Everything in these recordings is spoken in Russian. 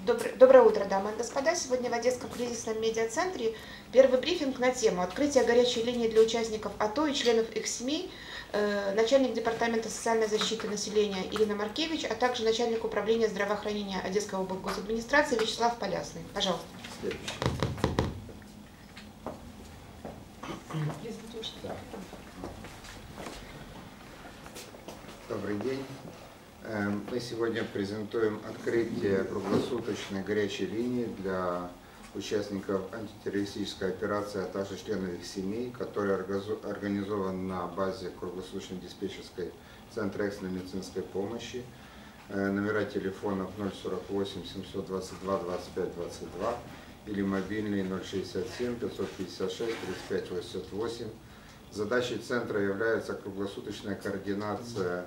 Доброе утро, дамы и господа. Сегодня в Одесском кризисном медиацентре первый брифинг на тему открытия горячей линии для участников АТО и членов их семей, начальник департамента социальной защиты населения Ирина Маркевич, а также начальник управления здравоохранения Одесской облгосадминистрации Вячеслав Полясный. Пожалуйста. Добрый день. Мы сегодня презентуем открытие круглосуточной горячей линии для участников антитеррористической операции, а также членов их семей, которая организована на базе круглосуточной диспетчерской центра экстренной медицинской помощи. Номера телефонов 048 722 25 22 или мобильный 067 556 35 88. Задачей центра является круглосуточная координация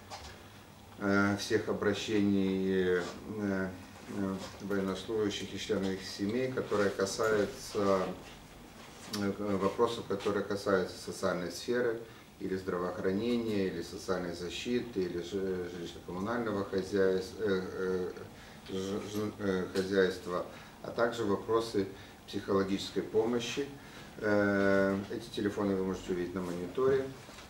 всех обращений военнослужащих и членов их семей, которые касаются вопросов, которые касаются социальной сферы, или здравоохранения, или социальной защиты, или жилищно-коммунального хозяйства, а также вопросы психологической помощи. Эти телефоны вы можете увидеть на мониторе.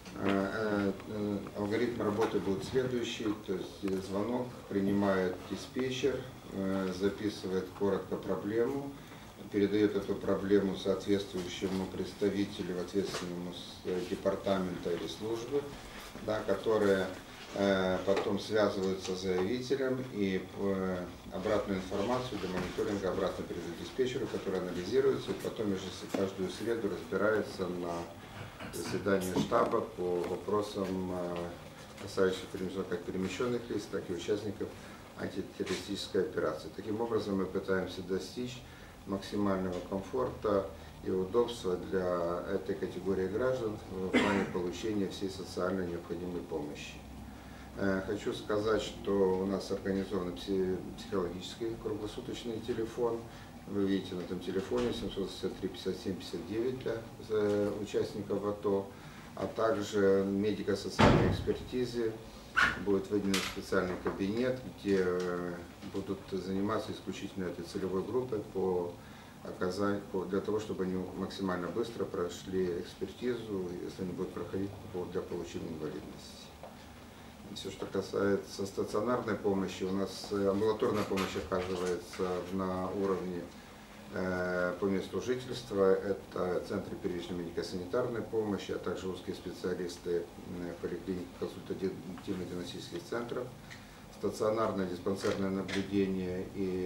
Алгоритм работы будет следующий, то есть звонок принимает диспетчер, записывает коротко проблему, передает эту проблему соответствующему представителю, ответственному департамента или службы, да, которые потом связываются с заявителем и обратную информацию для мониторинга обратно передают диспетчеру, который анализируется и потом каждую среду разбирается на заседании штаба по вопросам, касающимся как перемещенных лиц, так и участников антитеррористической операции. Таким образом, мы пытаемся достичь максимального комфорта и удобства для этой категории граждан в плане получения всей социально необходимой помощи. Хочу сказать, что у нас организован психологический круглосуточный телефон. Вы видите на этом телефоне 763 57 59 для участников АТО, а также медико-социальной экспертизе будет выделен специальный кабинет, где будут заниматься исключительно этой целевой группой для того, чтобы они максимально быстро прошли экспертизу, если они будут проходить для получения инвалидности. Все, что касается стационарной помощи, у нас амбулаторная помощь оказывается на уровне по месту жительства. Это центры первичной медико-санитарной помощи, а также узкие специалисты поликлиник, консультативно-диагностических центров, стационарное диспансерное наблюдение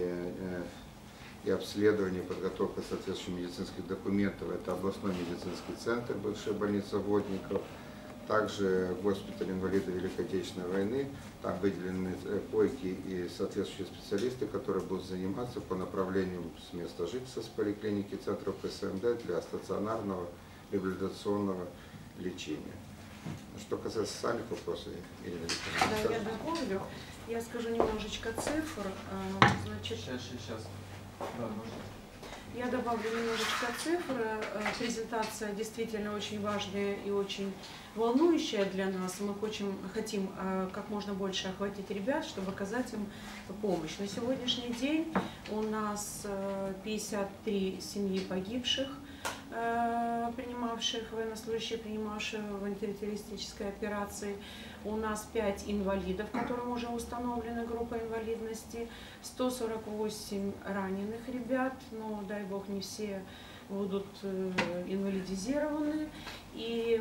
и обследование, подготовка соответствующих медицинских документов. Это областной медицинский центр, бывшая больница Водников. Также госпиталь инвалидов Великой Отечественной войны, там выделены койки и соответствующие специалисты, которые будут заниматься по направлению с места жительства с поликлиники центров ПСМД для стационарного реабилитационного лечения. Что касается социальных вопросов, Ирина Викторовна. Да, я дополню. Я скажу немножечко цифр. Значит, Сейчас. Да, можно. Я добавлю немножечко цифр. Презентация действительно очень важная и очень волнующая для нас. Мы хотим как можно больше охватить ребят, чтобы оказать им помощь. На сегодняшний день у нас 53 семьи погибших, военнослужащие, принимавшие в антитеррористической операции. У нас 5 инвалидов, которым уже установлена группа инвалидности, 148 раненых ребят, но дай бог не все будут инвалидизированы, и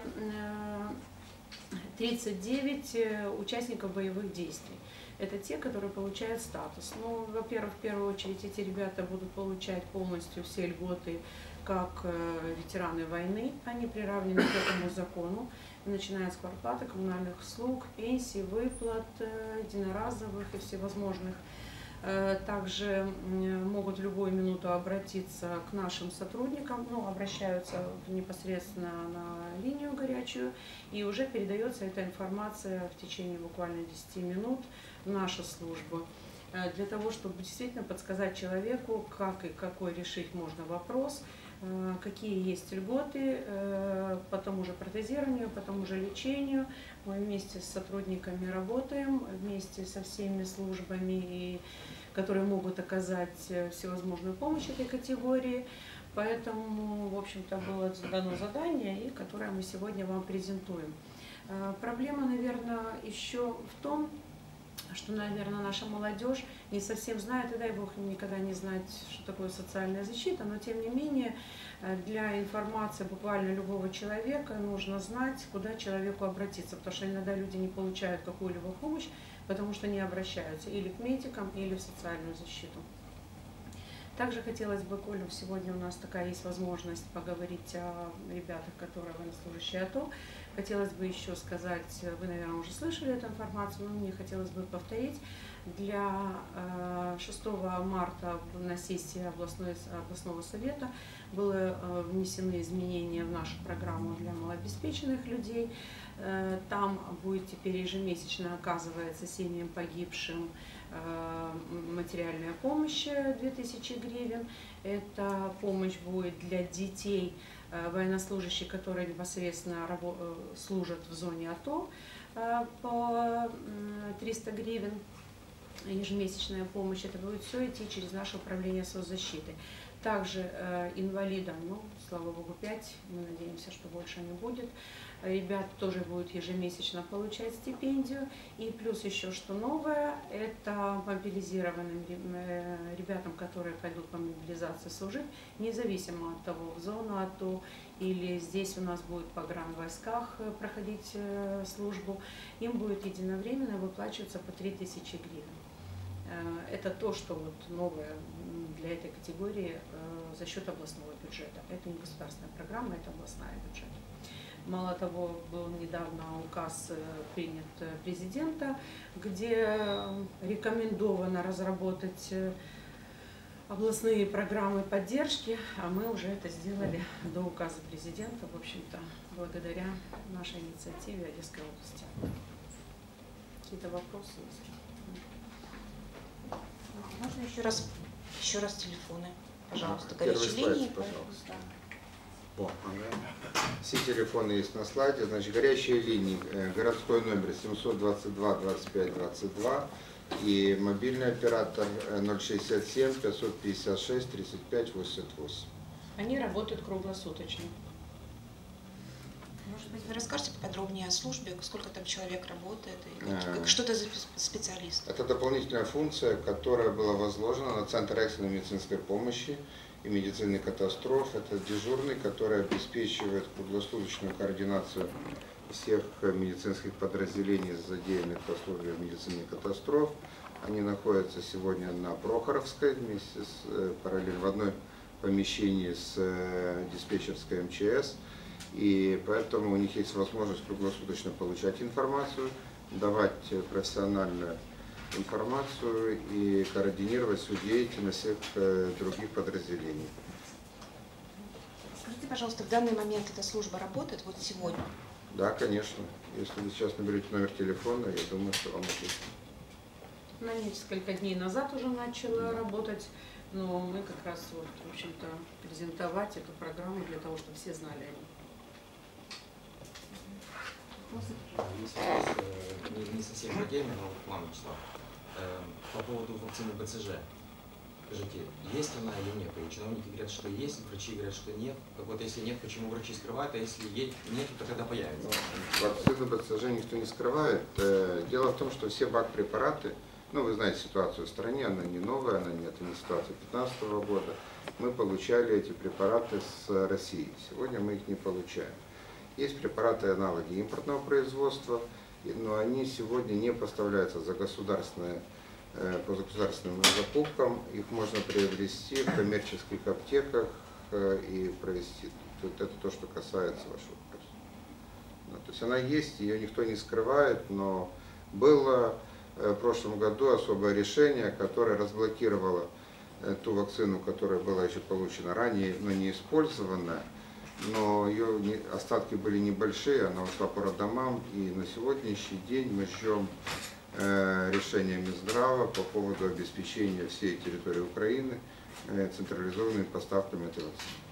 39 участников боевых действий. Это те, которые получают статус. Ну, во-первых, в первую очередь эти ребята будут получать полностью все льготы, как ветераны войны. Они приравнены к этому закону, начиная с квартплаты, коммунальных услуг, пенсий, выплат, единоразовых и всевозможных. Также могут в любую минуту обратиться к нашим сотрудникам, обращаются непосредственно на линию горячую, и уже передается эта информация в течение буквально 10 минут в нашу службу, для того, чтобы действительно подсказать человеку, как и какой решить можно вопрос, какие есть льготы по тому же протезированию, по тому же лечению. Мы вместе с сотрудниками работаем, вместе со всеми службами и которые могут оказать всевозможную помощь этой категории. Поэтому, в общем-то, было дано задание, и которое мы сегодня вам презентуем. Проблема, наверное, еще в том, что, наверное, наша молодежь не совсем знает, и дай бог им никогда не знать, что такое социальная защита, но тем не менее для информации буквально любого человека нужно знать, куда человеку обратиться, потому что иногда люди не получают какую-либо помощь, потому что не обращаются или к медикам, или в социальную защиту. Также хотелось бы, Коля, сегодня у нас такая есть возможность поговорить о ребятах, которые военнослужащие АТО. Хотелось бы еще сказать, вы, наверное, уже слышали эту информацию, но мне хотелось бы повторить. Для 6 марта на сессии областного совета были внесены изменения в нашу программу для малообеспеченных людей. Там будет теперь ежемесячно оказывается семьям погибшим материальная помощь 2000 гривен. Эта помощь будет для детей военнослужащих, которые непосредственно служат в зоне АТО, по 300 гривен. Ежемесячная помощь, это будет все идти через наше управление соцзащиты. Также инвалидам, ну, слава богу, 5, мы надеемся, что больше не будет. Ребят тоже будут ежемесячно получать стипендию. И плюс еще что новое, это мобилизированным ребятам, которые пойдут по мобилизации служить, независимо от того, в зону АТО или здесь у нас будет в погранвойсках проходить службу, им будет единовременно выплачиваться по 3000 гривен. Это то, что вот новое для этой категории за счет областного бюджета. Это не государственная программа, это областная бюджет. Мало того, был недавно указ принят президента, где рекомендовано разработать областные программы поддержки, а мы уже это сделали до указа президента, в общем-то, благодаря нашей инициативе Одесской области. Какие-то вопросы есть? Можно еще раз телефоны, пожалуйста, Первый горячие слайд, линии. пожалуйста. Все телефоны есть на слайде. Значит, горячие линии, городской номер 722 25 22 и мобильный оператор 067 556 35 88. Они работают круглосуточно. Может быть, вы расскажете поподробнее о службе, сколько там человек работает, и что это за специалист? Это дополнительная функция, которая была возложена на Центр экстренной медицинской помощи и медицины катастроф. Это дежурный, который обеспечивает круглосуточную координацию всех медицинских подразделений, задеянных по службе в медицине катастроф. Они находятся сегодня на Прохоровской, вместе параллельно в одной помещении с диспетчерской МЧС. И поэтому у них есть возможность круглосуточно получать информацию, давать профессиональную информацию и координировать всю деятельность всех других подразделений. Скажите, пожалуйста, в данный момент эта служба работает, вот сегодня? Да, конечно. Если вы сейчас наберете номер телефона, я думаю, что вам ответят. Она несколько дней назад уже начала работать, но мы как раз, вот, в общем-то, презентовать эту программу для того, чтобы все знали о ней. Есть вопрос, не совсем по теме, но к вам, Вячеслав. По поводу вакцины БЦЖ. Скажите, есть она или нет? И чиновники говорят, что есть, врачи говорят, что нет. Так вот, если нет, почему врачи скрывают, а если нет, то когда появится? Вакцину БЦЖ никто не скрывает. Дело в том, что все БАК-препараты, ну, вы знаете ситуацию в стране, она не новая, это не ситуация 2015 года. Мы получали эти препараты с России. Сегодня мы их не получаем. Есть препараты аналоги импортного производства, но они сегодня не поставляются по государственным закупкам. Их можно приобрести в коммерческих аптеках и провести. Это то, что касается вашего вопроса. То есть она есть, ее никто не скрывает, но было в прошлом году особое решение, которое разблокировало ту вакцину, которая была еще получена ранее, но не использованная. Но ее остатки были небольшие, она ушла по роддомам, и на сегодняшний день мы ждем решения Минздрава по поводу обеспечения всей территории Украины централизованными поставками этой вакцины.